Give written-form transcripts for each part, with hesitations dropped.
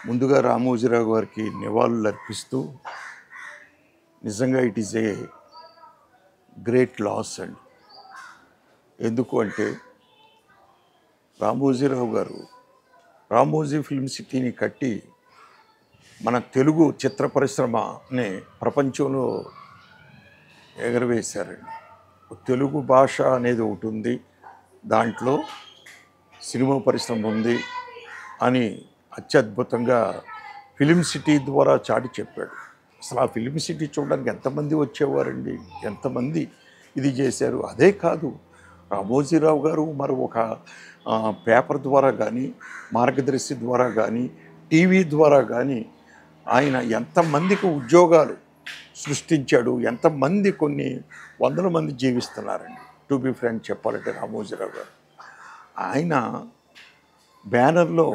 ముందుగా రామోజీరావు గారికి నివాళులు అర్పిస్తూ నిజంగా it is a great loss అండి. ఎందుకు అంటే రామోజీరావు గారు రామోజీ ఫిల్మ్ సిటీని కట్టి మన తెలుగు చిత్ర పరిశ్రమని ప్రపంచంలో ఎగరవేశారండి. తెలుగు భాష అనేది ఒకటి ఉంది, దాంట్లో సినిమా పరిశ్రమ ఉంది అని అత్యద్భుతంగా ఫిలిం సిటీ ద్వారా చాటి చెప్పాడు. అసలు ఆ ఫిలిం సిటీ చూడడానికి ఎంతమంది వచ్చేవారండి, ఎంతమంది ఇది చేశారు. అదే కాదు, రామోజీరావు గారు మరి ఒక పేపర్ ద్వారా కానీ, మార్గదర్శి ద్వారా కానీ, టీవీ ద్వారా కానీ ఆయన ఎంతమందికి ఉద్యోగాలు సృష్టించాడు, ఎంతమంది కొన్ని వందల మంది జీవిస్తున్నారండి. టు బి ఫ్రాంక్ చెప్పాలంటే రామోజీరావు గారు ఆయన బ్యానర్లో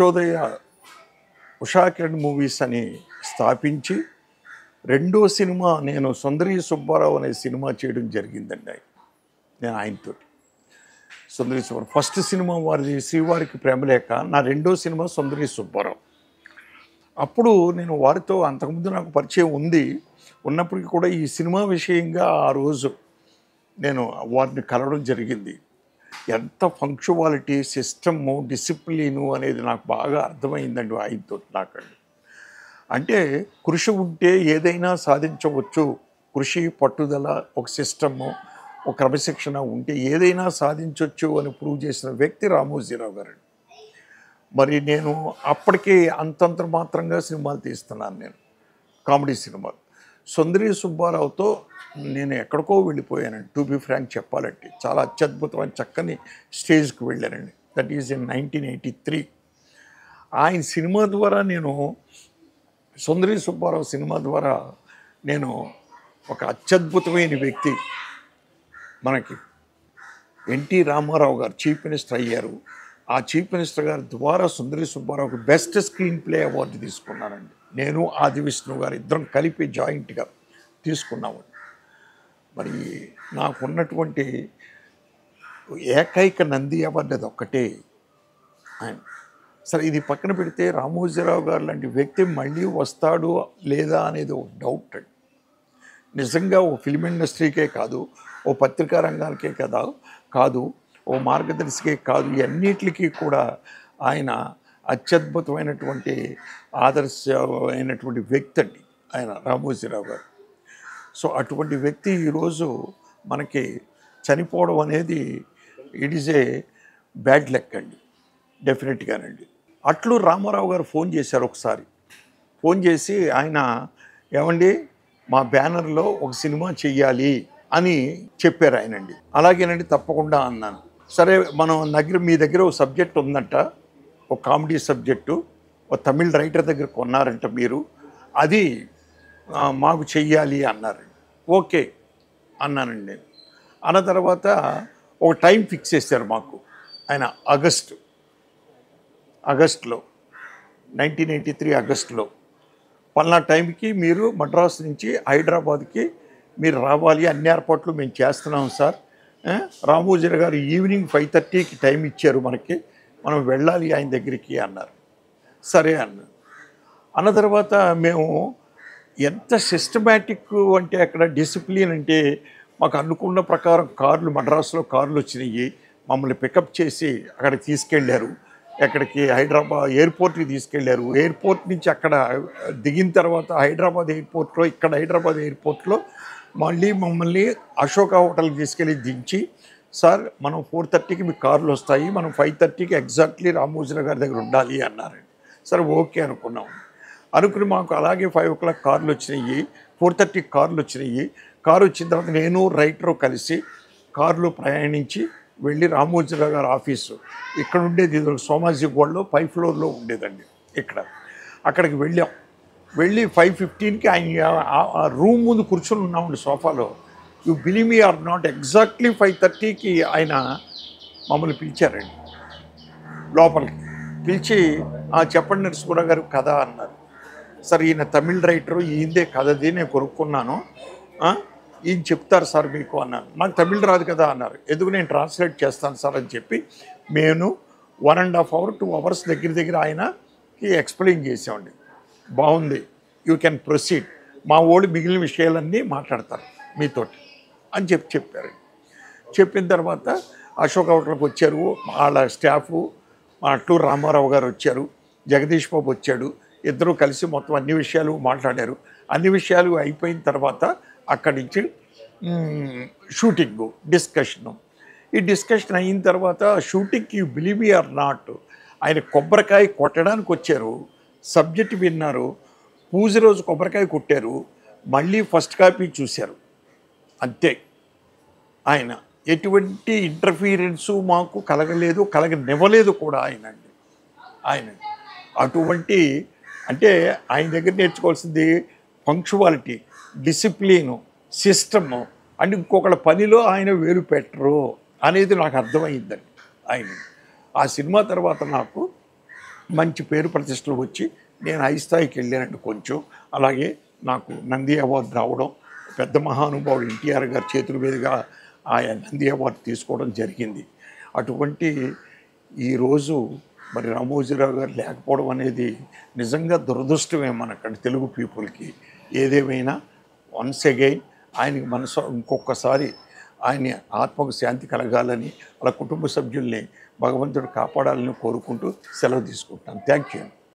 ఉషా కిరణ్ మూవీస్ అని స్థాపించి రెండో సినిమా నేను సుందరి సుబ్బారావు అనే సినిమా చేయడం జరిగిందండి. నేను ఆయనతో సుందరి సుబ్బారావు ఫస్ట్ సినిమా వారిది శ్రీవారికి ప్రేమలేఖ, నా రెండో సినిమా సుందరి సుబ్బారావు. అప్పుడు నేను వారితో అంతకుముందు నాకు పరిచయం ఉన్నప్పటికీ కూడా ఈ సినిమా విషయంగా ఆ రోజు నేను వారిని కలవడం జరిగింది. ఎంత ఫంక్షువాలిటీ, సిస్టము, డిసిప్లిను అనేది నాకు బాగా అర్థమైందండి ఆయనతో నాకండి. అంటే కృషి ఉంటే ఏదైనా సాధించవచ్చు, కృషి, పట్టుదల, ఒక సిస్టము, ఒక క్రమశిక్షణ ఉంటే ఏదైనా సాధించవచ్చు అని ప్రూవ్ చేసిన వ్యక్తి రామోజీరావు గారండి. మరి నేను అప్పటికే అంతంత మాత్రంగా సినిమాలు తీస్తున్నాను, నేను కామెడీ సినిమాలు. సుందరి సుబ్బారావుతో నేను ఎక్కడికో వెళ్ళిపోయానండి. టు బి ఫ్రాంక్ చెప్పాలంటే చాలా అత్యద్భుతమైన చక్కని స్టేజ్కి వెళ్ళానండి. That is in 1983. ఆయన సినిమా ద్వారా నేను సుందరి సుబ్బారావు సినిమా ద్వారా నేను ఒక అత్యద్భుతమైన వ్యక్తి, మనకి ఎన్టీ రామారావు గారు చీఫ్ మినిస్టర్ అయ్యారు. ఆ చీఫ్ మినిస్టర్ గారి ద్వారా సుందరి సుబ్బారావుకి బెస్ట్ స్క్రీన్ ప్లే అవార్డు తీసుకున్నానండి. నేను ఆది విష్ణు గారు ఇద్దరం కలిపి జాయింట్గా తీసుకున్నాము. మరి నాకున్నటువంటి ఏకైక నంది అవార్డు అది ఒక్కటే ఆయన. సరే, ఇది పక్కన పెడితే రామోజీరావు గారు లాంటి వ్యక్తి మళ్ళీ వస్తాడు లేదా అనేది ఒక డౌట్ అండి. నిజంగా ఓ ఫిల్మ్ ఇండస్ట్రీకే కాదు, ఓ పత్రికా రంగానికే కాదు, ఓ మార్గదర్శికే కాదు, ఇవన్నిటికీ కూడా ఆయన అత్యద్భుతమైనటువంటి ఆదర్శమైనటువంటి వ్యక్తి అండి ఆయన రామోజీరావు గారు. సో అటువంటి వ్యక్తి ఈరోజు మనకి చనిపోవడం అనేది it is a bad luck అండి, డెఫినెట్గానండి. అట్లు రామారావు గారు ఫోన్ చేశారు ఒకసారి. ఫోన్ చేసి ఆయన, ఏమండి మా బ్యానర్లో ఒక సినిమా చెయ్యాలి అని చెప్పారు ఆయనండి. అలాగేనండి, తప్పకుండా అన్నాను. సరే, మీ దగ్గర ఒక సబ్జెక్ట్ ఉందంట, ఒక కామెడీ సబ్జెక్టు, ఒక తమిళ్ రైటర్ దగ్గర కొన్నారంట మీరు, అది మాకు చెయ్యాలి అన్నారు. ఓకే అన్నానండి నేను. అన్న తర్వాత ఒక టైం ఫిక్స్ చేశారు మాకు ఆయన. ఆగస్టులో 1983 ఆగస్టులో పలానా టైంకి మీరు మద్రాసు నుంచి హైదరాబాద్కి మీరు రావాలి, అన్ని ఏర్పాట్లు మేము చేస్తున్నాం సార్. రామోజీరావు గారు ఈవినింగ్ 5:30కి టైం ఇచ్చారు మనకి, మనం వెళ్ళాలి ఆయన దగ్గరికి అన్నారు. సరే అన్న తర్వాత మేము ఎంత సిస్టమేటిక్ అంటే అక్కడ డిసిప్లిన్ అంటే మాకు అనుకున్న ప్రకారం మద్రాసులో కార్లు వచ్చినాయి, మమ్మల్ని పికప్ చేసి అక్కడికి తీసుకెళ్ళారు. ఎక్కడికి? హైదరాబాద్ ఎయిర్పోర్ట్కి తీసుకెళ్ళారు. ఎయిర్పోర్ట్ నుంచి అక్కడ దిగిన తర్వాత హైదరాబాద్ ఎయిర్పోర్ట్లో మళ్ళీ మమ్మల్ని అశోక హోటల్కి తీసుకెళ్ళి దించి, సార్ మనం 4:30కి మీ కార్లు వస్తాయి, మనం 5:30కి ఎగ్జాక్ట్లీ రామోజీరావు గారి దగ్గర ఉండాలి అన్నారు. సరే ఓకే అనుకుని మాకు అలాగే 5 o'clock కార్లు వచ్చినాయి, 4:30కి కార్లు వచ్చినాయి. కారు వచ్చిన తర్వాత నేను రైటరు కలిసి కారులో ప్రయాణించి వెళ్ళి రామోజీరావు గారి ఆఫీసు ఇక్కడ ఉండేది, సోమాజీ గోడలో 5th floorలో ఉండేదండి. అక్కడికి వెళ్ళి 5:15కి ఆయన ఆ రూమ్ ముందు కూర్చొని ఉన్నామండి సోఫాలో. You believe me or not, exactly 5:30కి ఆయన మమ్మల్ని పిలిచారండి లోపలికి. పిలిచి, చెప్పండి నరసింహరావు గారు కథ అన్నారు. సార్ ఈయన తమిళ్ రైటరు, ఈయనదే కథది, నేను కొనుక్కున్నాను, ఈయన చెప్తారు సార్ మీకు అన్నాను. నాకు తమిళ్ రాదు కదా అన్నారు. ఎందుకు, నేను ట్రాన్స్లేట్ చేస్తాను సార్ అని చెప్పి నేను 1.5 hours 2 hours దగ్గర ఆయన ఆయనకి ఎక్స్ప్లెయిన్ చేసామండి. బాగుంది, యూ కెన్ ప్రొసీడ్, మా వాళ్ళు మిగిలిన విషయాలన్నీ మాట్లాడతారు మీతోటి అని చెప్పారు. చెప్పిన తర్వాత అశోక్ హోటల్కి వచ్చారు వాళ్ళ స్టాఫు, మా అట్లూరు రామారావు గారు వచ్చారు, జగదీష్ బాబు వచ్చాడు. ఇద్దరూ కలిసి మొత్తం అన్ని విషయాలు మాట్లాడారు. అన్ని విషయాలు అయిపోయిన తర్వాత అక్కడి నుంచి షూటింగు డిస్కషను. ఈ డిస్కషన్ అయిన తర్వాత షూటింగ్కి you believe me or not, ఆయన కొబ్బరికాయ కొట్టడానికి వచ్చారు, సబ్జెక్ట్ విన్నారు, పూజ రోజు కొబ్బరికాయ కొట్టారు, మళ్ళీ ఫస్ట్ కాపీ చూశారు. అంతే. ఆయన ఎటువంటి ఇంటర్ఫీరెన్సు మాకు కలగలేదు, కలగనివ్వలేదు కూడా ఆయన అటువంటి అంటే ఆయన దగ్గర నేర్చుకోవాల్సింది పంక్చువాలిటీ, డిసిప్లిను, సిస్టము. అండ్ ఇంకొకళ్ళ పనిలో ఆయన వేలు పెట్టరు అనేది నాకు అర్థమైందండి. ఆ సినిమా తర్వాత నాకు మంచి పేరు ప్రతిష్టలు వచ్చి నేను హై స్థాయికి వెళ్ళానండి కొంచెం. అలాగే నాకు నంది అవార్డు రావడం, పెద్ద మహానుభావుడు ఎన్టీఆర్ గారి చేతుల మీదుగా ఆయన నంది అవార్డు తీసుకోవడం జరిగింది. అటువంటి ఈరోజు మరి రామోజీరావు గారు లేకపోవడం అనేది నిజంగా దురదృష్టమే మనకంటే తెలుగు పీపుల్కి. ఏదేమైనా వన్స్ అగైన్ ఆయనకి మనసు ఇంకొకసారి ఆయన ఆత్మకు శాంతి కలగాలని, వాళ్ళ కుటుంబ సభ్యుల్ని భగవంతుడు కాపాడాలని కోరుకుంటూ సెలవు తీసుకుంటాను. Thank you.